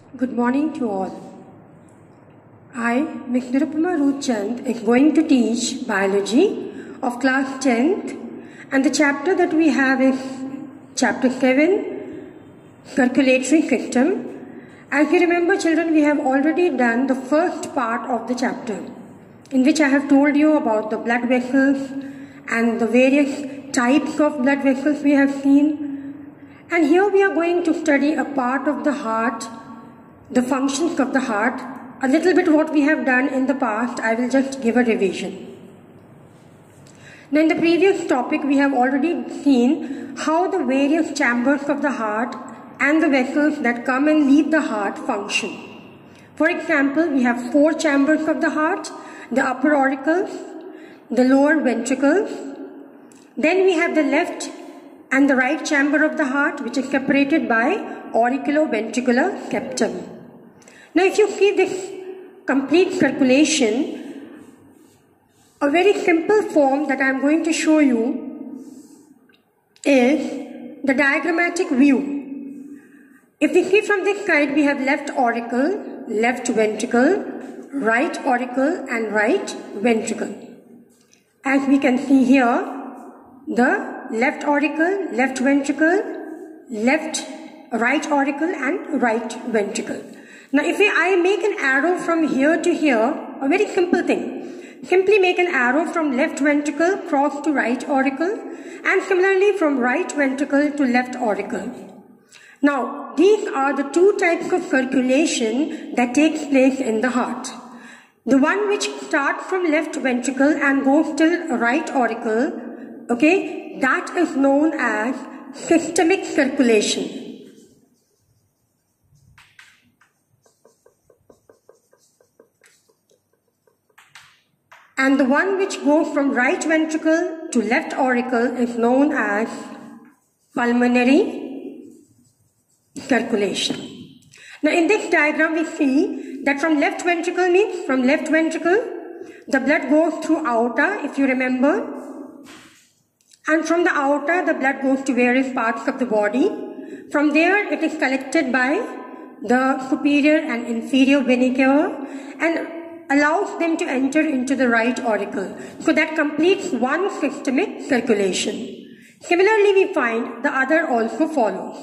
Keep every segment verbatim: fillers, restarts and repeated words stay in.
Good morning to all. I, Miz Nirupama Ruth Chand, is going to teach biology of class tenth, and the chapter that we have is chapter seven, circulatory system. As you remember, children, we have already done the first part of the chapter, in which I have told you about the blood vessels and the various types of blood vessels we have seen. And here we are going to study a part of the heart, the functions of the heart. A little bit what we have done in the past, I will just give a revision. Now, in the previous topic, we have already seen how the various chambers of the heart and the vessels that come and leave the heart function. For example, we have four chambers of the heart: the upper auricles, the lower ventricles. Then we have the left and the right chamber of the heart, which is separated by auriculoventricular septum. Now, if you see this complete circulation, a very simple form that I am going to show you is the diagrammatic view. If we see from this side, we have left auricle, left ventricle, right auricle and right ventricle. As we can see here, the left auricle, left ventricle, left right auricle and right ventricle. Now, if I make an arrow from here to here, a very simple thing. Simply make an arrow from left ventricle cross to right auricle, and similarly from right ventricle to left auricle. Now, these are the two types of circulation that takes place in the heart. The one which starts from left ventricle and goes till right auricle, okay, that is known as systemic circulation. And the one which goes from right ventricle to left auricle is known as pulmonary circulation. Now, in this diagram, we see that from left ventricle means from left ventricle, the blood goes through aorta, if you remember. And from the aorta, the blood goes to various parts of the body. From there, it is collected by the superior and inferior vena cava and allows them to enter into the right auricle. So that completes one systemic circulation. Similarly, we find the other also follows.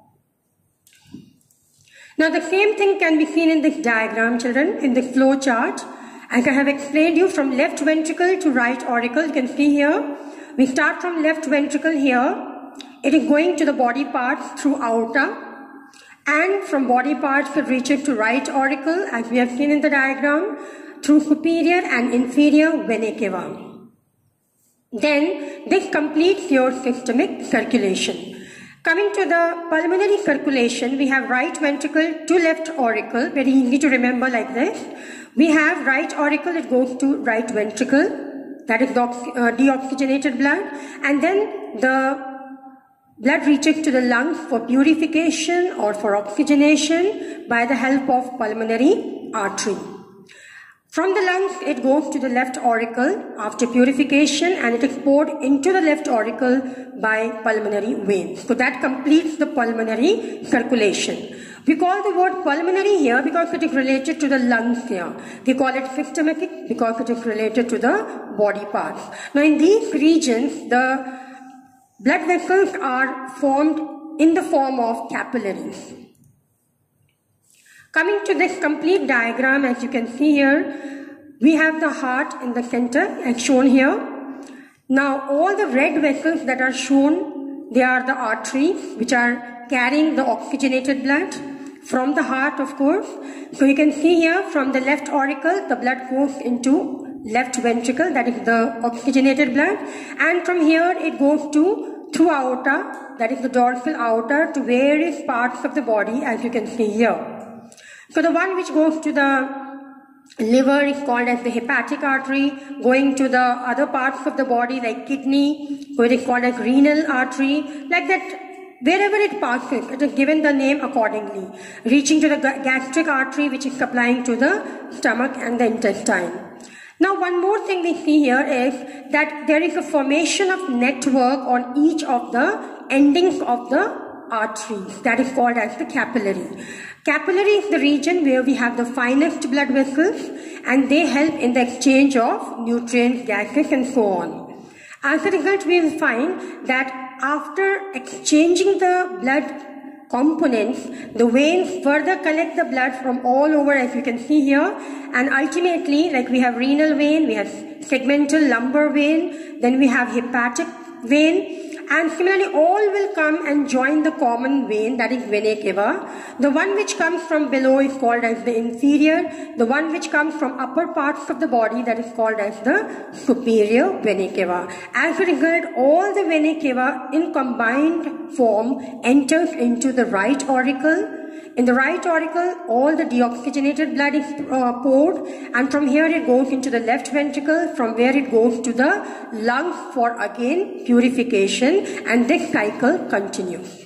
Now, the same thing can be seen in this diagram, children, in the flow chart. As I have explained you, from left ventricle to right auricle, you can see here, we start from left ventricle here. It is going to the body parts through aorta, and from body parts it reaches to right auricle, as we have seen in the diagram, through superior and inferior vena cava. Then this completes your systemic circulation. Coming to the pulmonary circulation, we have right ventricle to left auricle, very easy to remember like this. We have right auricle, it goes to right ventricle, that is the uh, deoxygenated blood, and then the blood reaches to the lungs for purification or for oxygenation by the help of pulmonary artery. From the lungs, it goes to the left auricle after purification, and it is poured into the left auricle by pulmonary veins. So that completes the pulmonary circulation. We call the word pulmonary here because it is related to the lungs here. We call it systematic because it is related to the body parts. Now, in these regions, the blood vessels are formed in the form of capillaries. Coming to this complete diagram, as you can see here, we have the heart in the center as shown here. Now, all the red vessels that are shown, they are the arteries which are carrying the oxygenated blood from the heart, of course. So you can see here from the left auricle, the blood goes into left ventricle, that is the oxygenated blood, and from here it goes to through aorta, that is the dorsal aorta, to various parts of the body, as you can see here. So the one which goes to the liver is called as the hepatic artery, going to the other parts of the body like kidney, so it is called as renal artery, like that. Wherever it passes, it is given the name accordingly, reaching to the gastric artery, which is supplying to the stomach and the intestine. Now, one more thing we see here is that there is a formation of network on each of the endings of the arteries, that is called as the capillary. Capillary is the region where we have the finest blood vessels, and they help in the exchange of nutrients, gases, and so on. As a result, we will find that after exchanging the blood components, the veins further collect the blood from all over, as you can see here, and ultimately, like we have renal vein, we have segmental lumbar vein, then we have hepatic vein, and similarly all will come and join the common vein, that is vena cava. The one which comes from below is called as the inferior, the one which comes from upper parts of the body, that is called as the superior vena cava. As a result, all the vena cava in combined form enters into the right auricle. In the right auricle, all the deoxygenated blood is uh, poured, and from here it goes into the left ventricle, from where it goes to the lungs for again purification, and this cycle continues.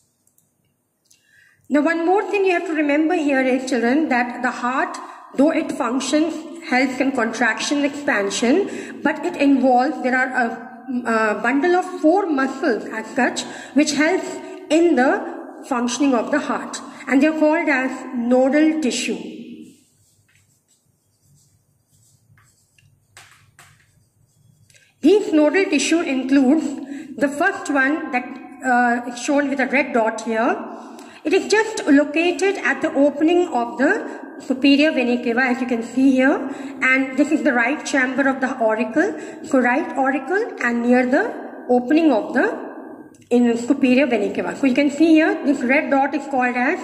Now, one more thing you have to remember here is, children, that the heart, though it functions, helps in contraction and expansion, but it involves, there are a, a bundle of four muscles as such, which helps in the functioning of the heart, and they are called as nodal tissue. These nodal tissue includes the first one that uh, is shown with a red dot here. It is just located at the opening of the superior vena cava, as you can see here, and this is the right chamber of the auricle. So right auricle and near the opening of the in superior vena cava. So you can see here, this red dot is called as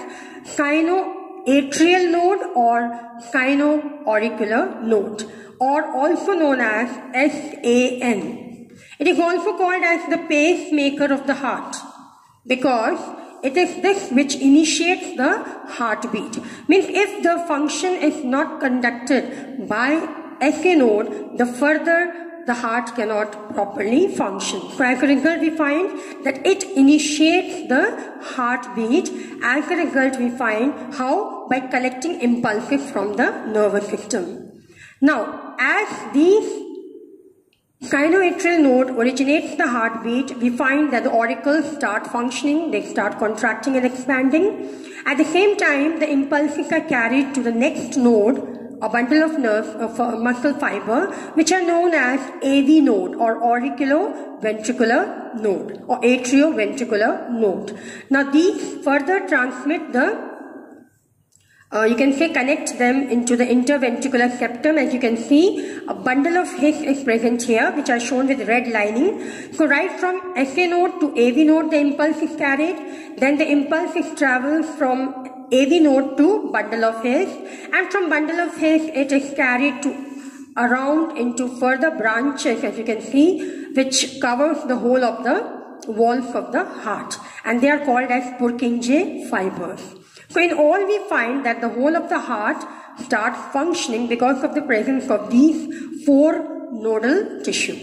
sinoatrial node or sinoauricular node, or also known as S A N. It is also called as the pacemaker of the heart, because it is this which initiates the heartbeat. Means if the function is not conducted by S A node, the further the heart cannot properly function. So as a result, we find that it initiates the heartbeat. As a result, we find how? By collecting impulses from the nervous system. Now, as these sinoatrial node originates the heartbeat, we find that the auricles start functioning, they start contracting and expanding. At the same time, the impulses are carried to the next node, a bundle of nerve of uh, muscle fiber, which are known as A V node or auriculoventricular node or atrioventricular node. Now these further transmit the Uh, you can say connect them into the interventricular septum. As you can see, a bundle of His is present here, which are shown with red lining. So right from S A node to A V node, the impulse is carried. Then the impulse is travels from A V node to bundle of His, and from bundle of His, it is carried to around into further branches, as you can see, which covers the whole of the walls of the heart, and they are called as Purkinje fibers. So in all, we find that the whole of the heart starts functioning because of the presence of these four nodal tissues.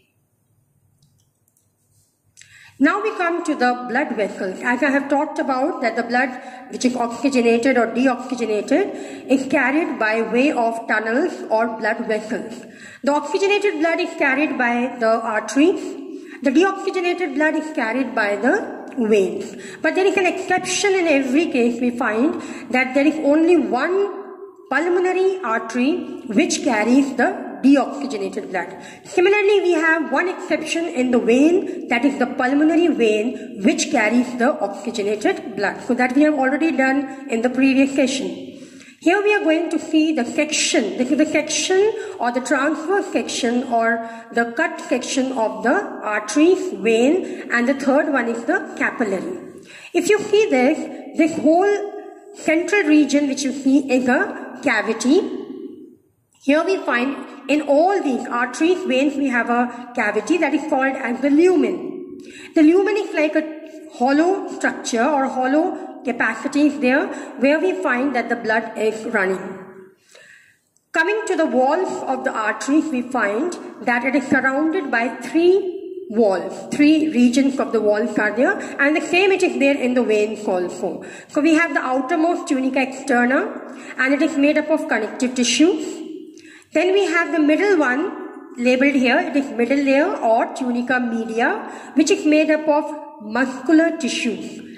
Now we come to the blood vessels. As I have talked about, that the blood which is oxygenated or deoxygenated is carried by way of tunnels or blood vessels. The oxygenated blood is carried by the arteries. The deoxygenated blood is carried by the veins. But there is an exception in every case. We find that there is only one pulmonary artery which carries the deoxygenated blood. Similarly, we have one exception in the vein, that is the pulmonary vein, which carries the oxygenated blood. So that we have already done in the previous session. Here we are going to see the section. This is the section or the transverse section or the cut section of the arteries, vein, and the third one is the capillary. If you see this, this whole central region which you see is a cavity. Here we find in all these arteries, veins, we have a cavity that is called as the lumen. The lumen is like a hollow structure or hollow capacity is there where we find that the blood is running. Coming to the walls of the arteries, we find that it is surrounded by three walls. Three regions of the walls are there, and the same it is there in the veins also. So we have the outermost tunica externa, and it is made up of connective tissues. Then we have the middle one labeled here, it is middle layer or tunica media, which is made up of muscular tissues.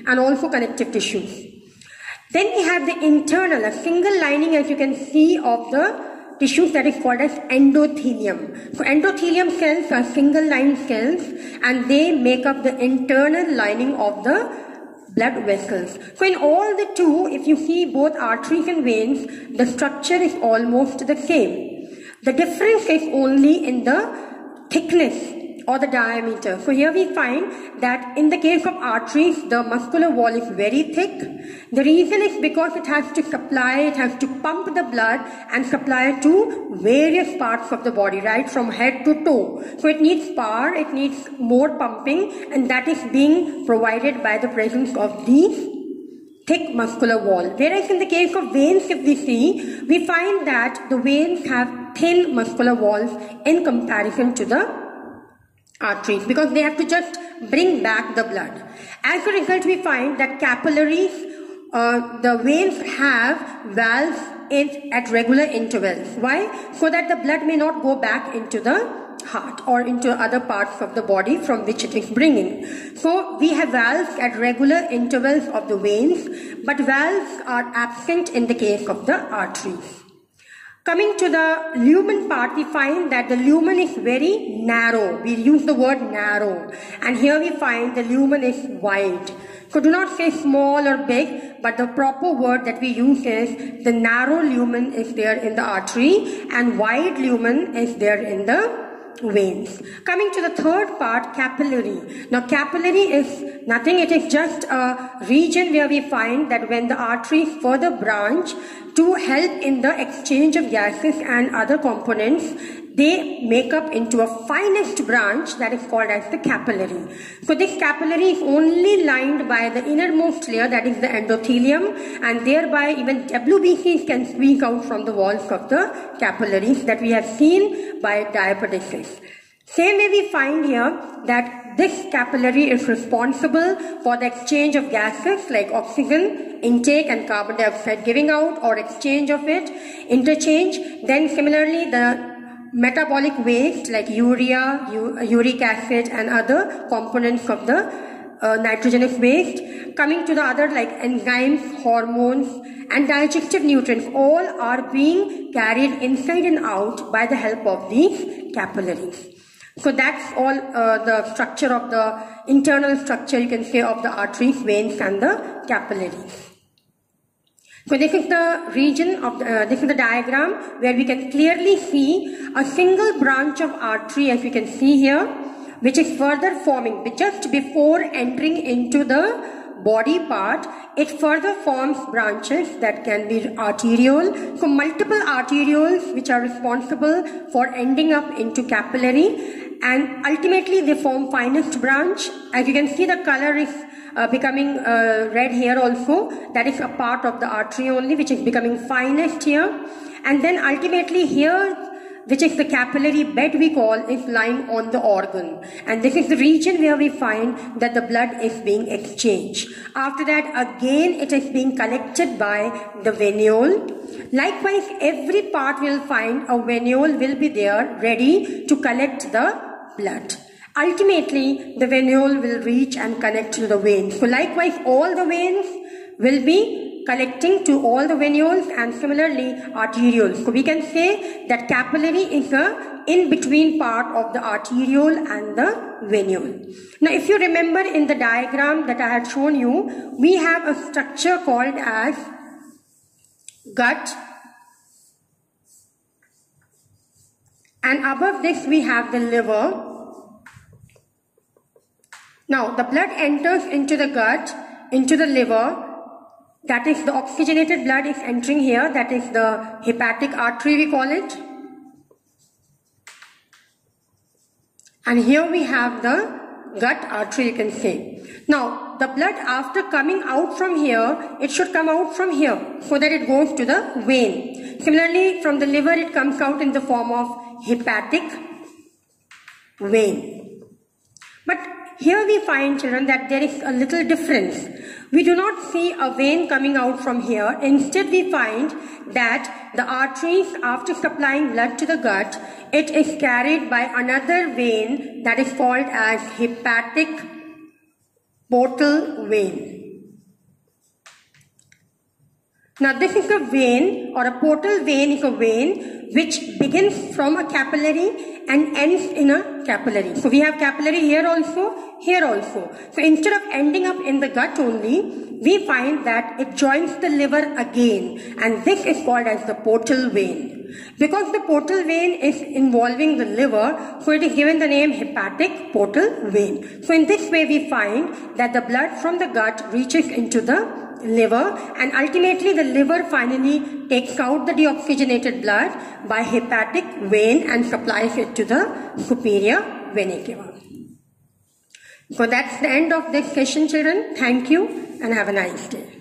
and also connective tissues. Then we have the internal, a single lining, as you can see, of the tissues that is called as endothelium. So endothelium cells are single line cells and they make up the internal lining of the blood vessels. So in all the two, if you see both arteries and veins, the structure is almost the same. The difference is only in the thickness or the diameter. So here we find that in the case of arteries, the muscular wall is very thick. The reason is because it has to supply, it has to pump the blood and supply it to various parts of the body, right, from head to toe. So it needs power, it needs more pumping, and that is being provided by the presence of these thick muscular wall. Whereas in the case of veins, if we see, we find that the veins have thin muscular walls in comparison to the arteries, because they have to just bring back the blood. As a result, we find that capillaries, uh, the veins have valves in, at regular intervals. Why? So that the blood may not go back into the heart or into other parts of the body from which it is bringing. So we have valves at regular intervals of the veins, but valves are absent in the case of the arteries. Coming to the lumen part, we find that the lumen is very narrow. We use the word narrow. And here we find the lumen is wide. So do not say small or big, but the proper word that we use is the narrow lumen is there in the artery and wide lumen is there in the veins. Coming to the third part, capillary. Now capillary is nothing, it is just a region where we find that when the arteries further branch to help in the exchange of gases and other components, they make up into a finest branch that is called as the capillary. So this capillary is only lined by the innermost layer, that is the endothelium, and thereby even W B Cs can squeeze out from the walls of the capillaries that we have seen by diapedesis. Same way we find here that this capillary is responsible for the exchange of gases like oxygen intake and carbon dioxide giving out or exchange of it, interchange. Then similarly the metabolic waste like urea, uric acid and other components of the uh, nitrogenous waste. Coming to the other like enzymes, hormones and digestive nutrients, all are being carried inside and out by the help of these capillaries. So that's all uh, the structure of the internal structure, you can say, of the arteries, veins and the capillaries. So this is the region of the, uh, this is the diagram where we can clearly see a single branch of artery, as you can see here, which is further forming. But just before entering into the body part, it further forms branches that can be arteriole. So multiple arterioles which are responsible for ending up into capillary, and ultimately they form finest branch. As you can see, the color is Uh, becoming uh, red here also. That is a part of the artery only, which is becoming finest here. And then ultimately here, which is the capillary bed we call, is lying on the organ. And this is the region where we find that the blood is being exchanged. After that, again, it is being collected by the venule. Likewise, every part will find a venule will be there ready to collect the blood. Ultimately, the venule will reach and connect to the veins. So likewise, all the veins will be collecting to all the venules and similarly arterioles. So we can say that capillary is a in-between part of the arteriole and the venule. Now if you remember in the diagram that I had shown you, we have a structure called as gut, and above this we have the liver. Now the blood enters into the gut, into the liver. That is, the oxygenated blood is entering here. That is the hepatic artery we call it. And here we have the gut artery, you can say. Now the blood, after coming out from here, it should come out from here so that it goes to the vein. Similarly, from the liver it comes out in the form of hepatic vein. But here we find, children, that there is a little difference. We do not see a vein coming out from here. Instead, we find that the arteries, after supplying blood to the gut, it is carried by another vein that is called as hepatic portal vein. Now this is a vein, or a portal vein is a vein which begins from a capillary and ends in a capillary. So we have capillary here also, here also. So instead of ending up in the gut only, we find that it joins the liver again, and this is called as the portal vein. Because the portal vein is involving the liver, so it is given the name hepatic portal vein. So in this way we find that the blood from the gut reaches into the liver, and ultimately the liver finally takes out the deoxygenated blood by hepatic vein and supplies it to the superior vena cava. So that's the end of this session, children. Thank you and have a nice day.